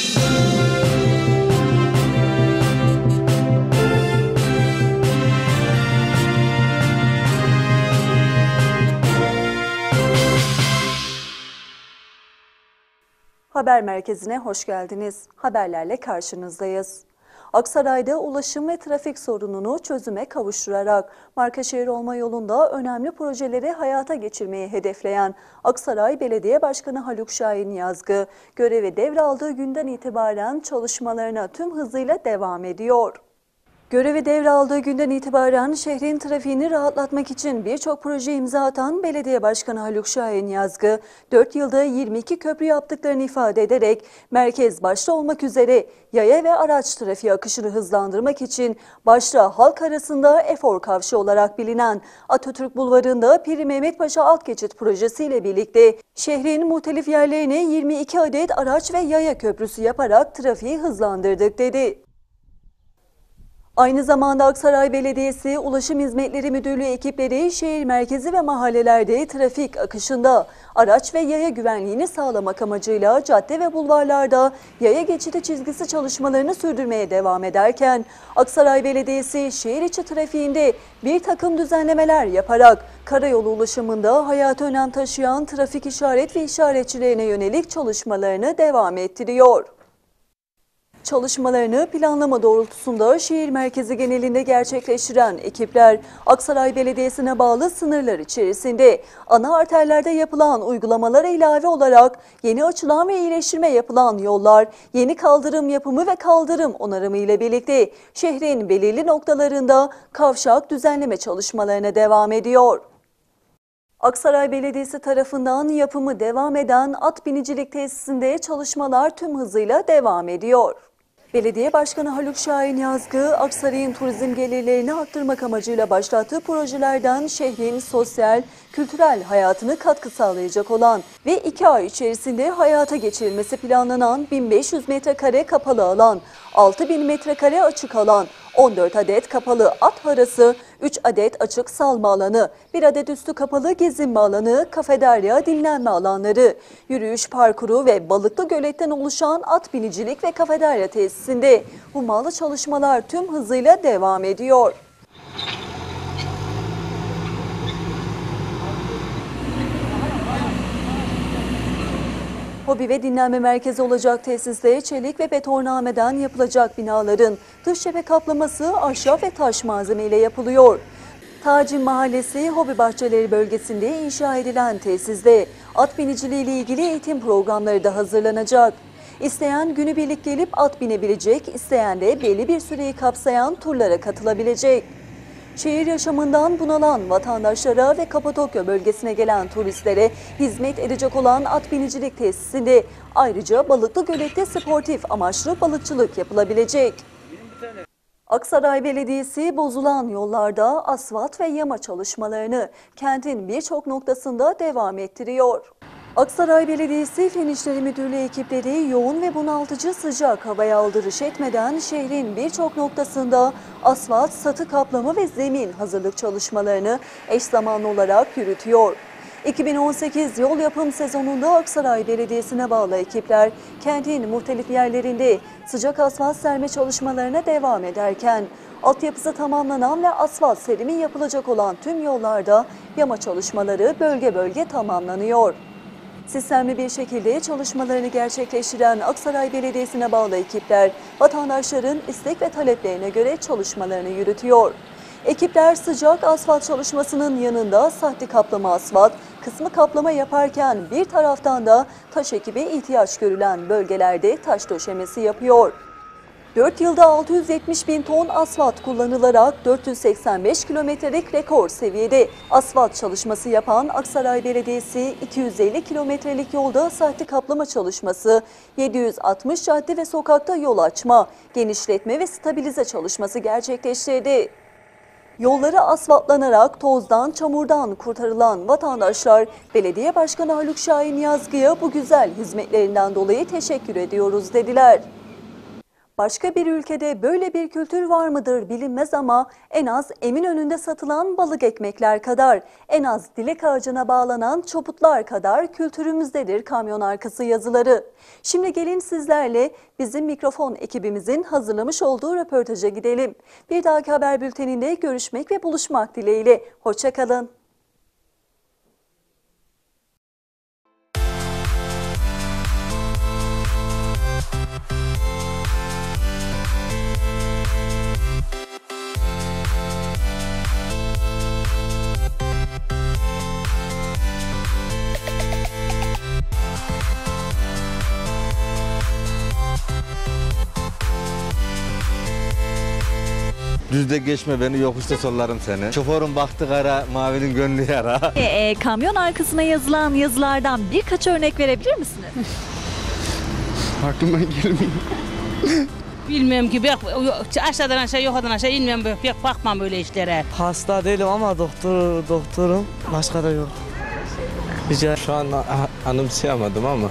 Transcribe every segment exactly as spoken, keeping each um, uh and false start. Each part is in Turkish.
Haber merkezine hoş geldiniz. Haberlerle karşınızdayız. Aksaray'da ulaşım ve trafik sorununu çözüme kavuşturarak markaşehir olma yolunda önemli projeleri hayata geçirmeyi hedefleyen Aksaray Belediye Başkanı Haluk Şahin Yazgı, görevi devraldığı günden itibaren çalışmalarına tüm hızıyla devam ediyor. Görevi devraldığı günden itibaren şehrin trafiğini rahatlatmak için birçok proje imza atan Belediye Başkanı Haluk Şahin Yazgı, dört yılda yirmi iki köprü yaptıklarını ifade ederek merkez başta olmak üzere yaya ve araç trafiği akışını hızlandırmak için başta halk arasında efor kavşağı olarak bilinen Atatürk Bulvarı'nda Piri Mehmet Paşa alt geçit projesiyle birlikte şehrin muhtelif yerlerine yirmi iki adet araç ve yaya köprüsü yaparak trafiği hızlandırdık dedi. Aynı zamanda Aksaray Belediyesi Ulaşım Hizmetleri Müdürlüğü ekipleri şehir merkezi ve mahallelerde trafik akışında araç ve yaya güvenliğini sağlamak amacıyla cadde ve bulvarlarda yaya geçidi çizgisi çalışmalarını sürdürmeye devam ederken Aksaray Belediyesi şehir içi trafiğinde bir takım düzenlemeler yaparak karayolu ulaşımında hayati önem taşıyan trafik işaret ve işaretçilerine yönelik çalışmalarını devam ettiriyor. Çalışmalarını planlama doğrultusunda şehir merkezi genelinde gerçekleştiren ekipler, Aksaray Belediyesi'ne bağlı sınırlar içerisinde ana arterlerde yapılan uygulamalara ilave olarak yeni açılan ve iyileştirme yapılan yollar, yeni kaldırım yapımı ve kaldırım onarımı ile birlikte şehrin belirli noktalarında kavşak düzenleme çalışmalarına devam ediyor. Aksaray Belediyesi tarafından yapımı devam eden at binicilik tesisinde çalışmalar tüm hızıyla devam ediyor. Belediye Başkanı Haluk Şahin Yazgı, Aksaray'ın turizm gelirlerini arttırmak amacıyla başlattığı projelerden şehrin sosyal, kültürel hayatını katkı sağlayacak olan ve iki ay içerisinde hayata geçirilmesi planlanan bin beş yüz metrekare kapalı alan, altı bin metrekare açık alan, on dört adet kapalı at harası, üç adet açık salma alanı, bir adet üstü kapalı gezinme alanı, kafeterya, dinlenme alanları, yürüyüş parkuru ve balıklı göletten oluşan at binicilik ve kafeterya tesisinde hummalı çalışmalar tüm hızıyla devam ediyor. Hobi ve dinlenme merkezi olacak tesiste çelik ve betonarmeden yapılacak binaların dış cephe kaplaması ahşap ve taş malzeme ile yapılıyor. Tacim Mahallesi Hobi Bahçeleri bölgesinde inşa edilen tesiste at biniciliği ile ilgili eğitim programları da hazırlanacak. İsteyen günübirlik gelip at binebilecek, isteyen de belli bir süreyi kapsayan turlara katılabilecek. Şehir yaşamından bunalan vatandaşlara ve Kapadokya bölgesine gelen turistlere hizmet edecek olan at binicilik tesisinde ayrıca Balıklı Gölet'te sportif amaçlı balıkçılık yapılabilecek. Aksaray Belediyesi bozulan yollarda asfalt ve yama çalışmalarını kentin birçok noktasında devam ettiriyor. Aksaray Belediyesi Fen İşleri Müdürlüğü ekipleri yoğun ve bunaltıcı sıcak havaya aldırış etmeden şehrin birçok noktasında asfalt, satı kaplama ve zemin hazırlık çalışmalarını eş zamanlı olarak yürütüyor. iki bin on sekiz yol yapım sezonunda Aksaray Belediyesi'ne bağlı ekipler kentin muhtelif yerlerinde sıcak asfalt serme çalışmalarına devam ederken altyapısı tamamlanan ve asfalt serimi yapılacak olan tüm yollarda yama çalışmaları bölge bölge tamamlanıyor. Sistemli bir şekilde çalışmalarını gerçekleştiren Aksaray Belediyesi'ne bağlı ekipler vatandaşların istek ve taleplerine göre çalışmalarını yürütüyor. Ekipler sıcak asfalt çalışmasının yanında sahte kaplama asfalt, kısmı kaplama yaparken bir taraftan da taş ekibi ihtiyaç görülen bölgelerde taş döşemesi yapıyor. dört yılda altı yüz yetmiş bin ton asfalt kullanılarak dört yüz seksen beş kilometrelik rekor seviyede asfalt çalışması yapan Aksaray Belediyesi iki yüz elli kilometrelik yolda sahte kaplama çalışması, yedi yüz altmış cadde ve sokakta yol açma, genişletme ve stabilize çalışması gerçekleştirdi. Yolları asfaltlanarak tozdan, çamurdan kurtarılan vatandaşlar Belediye Başkanı Haluk Şahin Yazgı'ya bu güzel hizmetlerinden dolayı teşekkür ediyoruz dediler. Başka bir ülkede böyle bir kültür var mıdır bilinmez ama en az Eminönü'nde satılan balık ekmekler kadar, en az dilek ağacına bağlanan çoputlar kadar kültürümüzdedir kamyon arkası yazıları. Şimdi gelin sizlerle bizim mikrofon ekibimizin hazırlamış olduğu röportaja gidelim. Bir dahaki haber bülteninde görüşmek ve buluşmak dileğiyle. Hoşça kalın. Düzde geçme beni, yokuşta sollarım seni. Şoförün baktı kara, mavinin gönlü yara. E, e, kamyon arkasına yazılan yazılardan birkaç örnek verebilir misiniz? Aklıma gelmiyor. Bilmiyorum ki, bak, aşağıdan aşağı, yukarıdan aşağı inmiyorum, bak, bakmam böyle işlere. Hasta değilim ama doktor doktorum, başka da yok. Rica. Şu an a- anımsayamadım ama.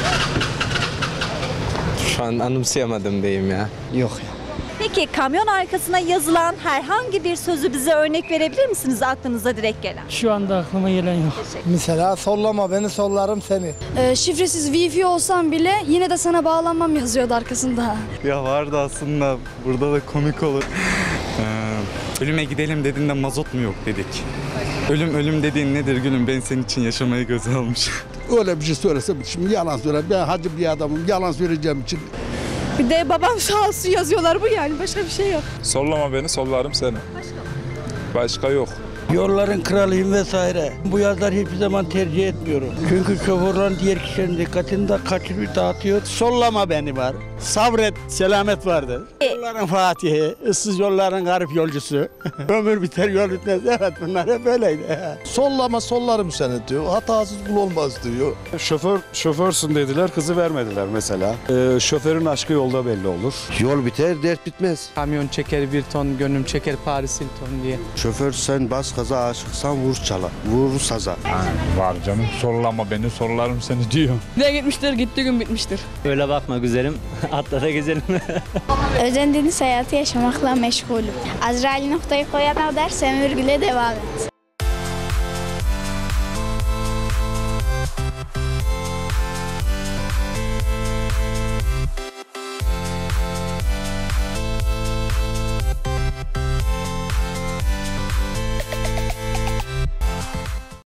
Şu an anımsayamadım diyeyim ya. Yok ya. Peki kamyon arkasına yazılan herhangi bir sözü bize örnek verebilir misiniz aklınıza direkt gelen? Şu anda aklıma gelen yok. Mesela sollama beni, sollarım seni. Ee, şifresiz Wi-Fi olsam bile yine de sana bağlanmam yazıyordu arkasında. Ya vardı aslında, burada da komik olur. Ee, ölüme gidelim dediğinde mazot mu yok dedik. Ölüm ölüm dediğin nedir gülüm, ben senin için yaşamayı göze almışım. Öyle bir şey söylesem şimdi yalan söyler. Ben hacı bir adamım, yalan söyleyeceğim için. Bir de babam sağ olsun yazıyorlar, bu yani başka bir şey yok. Sollama beni, sollarım seni. Başka yok. Yolların kralıyım vesaire. Bu yazları hiçbir zaman tercih etmiyorum. Çünkü şoförlerin diğer kişilerin dikkatini de kaçırıp dağıtıyor. Sollama beni var. Sabret, selamet vardır. Yolların Fatihi, ıssız yolların garip yolcusu. Ömür biter, yol bitmez. Evet, bunlar hep böyleydi. Sollama, sollarım seni diyor. Hatasız kul olmaz diyor. Şoför, şoförsün dediler, kızı vermediler mesela. Ee, şoförün aşkı yolda belli olur. Yol biter, dert bitmez. Kamyon çeker bir ton, gönlüm çeker Paris Hilton diye. Şoför sen bas gaza, aşıksan vur çala, vur saza. Var canım, sollama beni, sollarım seni diyor. Ne gitmiştir, gitti gün bitmiştir. Öyle bakma güzelim, atla da gezelim. Özendiğiniz hayatı yaşamakla meşgulüm. Azrail noktayı koyana ders ömür güle devam et.